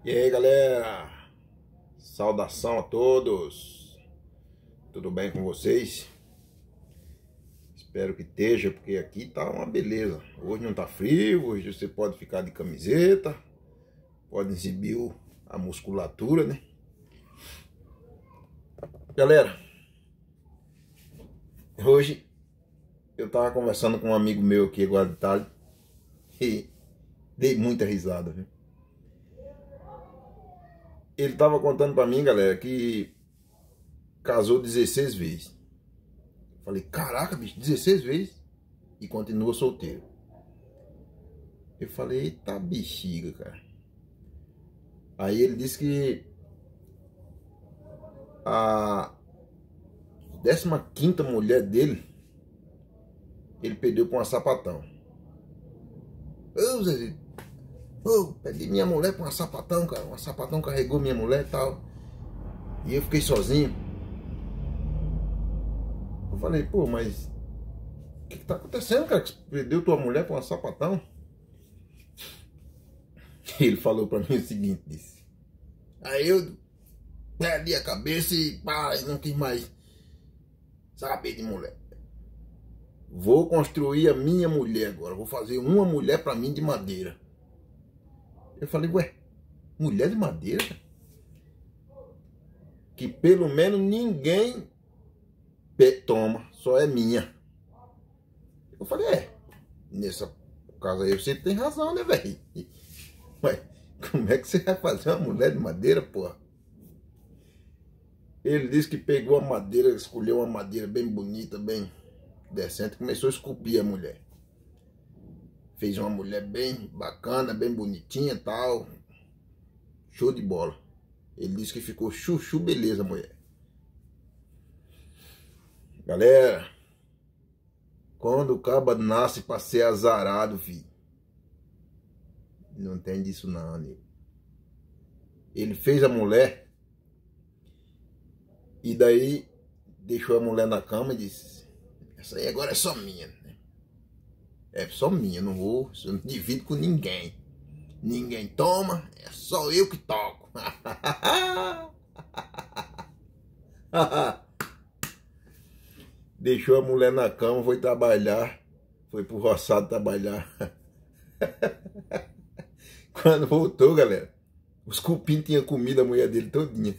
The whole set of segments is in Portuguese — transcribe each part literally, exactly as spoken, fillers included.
E aí, galera, saudação a todos, tudo bem com vocês? Espero que esteja, porque aqui tá uma beleza. Hoje não tá frio, hoje você pode ficar de camiseta, pode exibir a musculatura, né? Galera, hoje eu tava conversando com um amigo meu aqui agora de tarde e dei muita risada, viu? Ele tava contando pra mim, galera, que casou dezesseis vezes. Falei, caraca, bicho, dezesseis vezes? E continua solteiro. Eu falei, eita bexiga, cara. Aí ele disse que a décima quinta mulher dele, ele perdeu pra uma sapatão. Ô, Zezito, ô, perdi minha mulher pra uma sapatão, cara. Uma sapatão carregou minha mulher e tal. E eu fiquei sozinho. Eu falei, pô, mas o que, que tá acontecendo, cara? Que você perdeu tua mulher pra uma sapatão? E ele falou pra mim o seguinte, disse. Aí eu perdi a cabeça e pá, não quis mais saber de mulher. Vou construir a minha mulher agora. Vou fazer uma mulher pra mim de madeira. Eu falei, ué, mulher de madeira? Que pelo menos ninguém toma, só é minha. Eu falei, é, nessa casa aí você tem razão, né, velho? Mas como é que você vai fazer uma mulher de madeira, porra? Ele disse que pegou a madeira, escolheu uma madeira bem bonita, bem decente, começou a esculpir a mulher. Fez uma mulher bem bacana, bem bonitinha e tal. Show de bola. Ele disse que ficou chuchu beleza, mulher. Galera, quando o caba nasce pra ser azarado, filho, não tem disso não, nego. Ele fez a mulher e daí deixou a mulher na cama e disse, essa aí agora é só minha. É só minha, não vou, eu não divido com ninguém. Ninguém toma, é só eu que toco. Deixou a mulher na cama, foi trabalhar, foi pro roçado trabalhar. Quando voltou, galera, os cupim tinham comido a mulher dele todinha.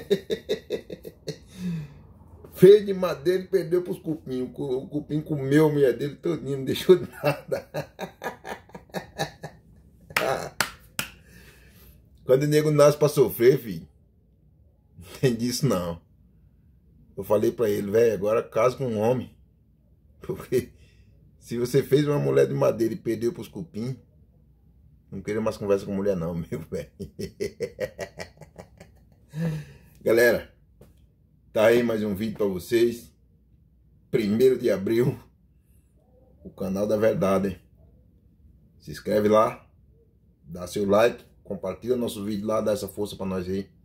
Fez de madeira e perdeu pros cupim. O cupim comeu a mulher dele todinha, não deixou nada. Quando o nego nasce pra sofrer, filho, não tem disso não. Eu falei pra ele, velho, agora casa com um homem. Porque se você fez uma mulher de madeira e perdeu pros cupim, não queria mais conversa com mulher não, meu velho. Galera, tá aí mais um vídeo pra vocês. Primeiro de abril, o canal da verdade, hein? Se inscreve lá, dá seu like, compartilha nosso vídeo lá, dá essa força pra nós aí.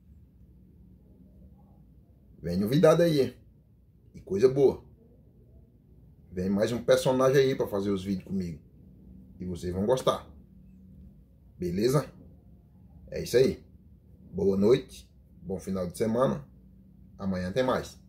Vem novidade aí, hein? E coisa boa. Vem mais um personagem aí pra fazer os vídeos comigo. E vocês vão gostar. Beleza? É isso aí. Boa noite. Bom final de semana. Amanhã tem mais.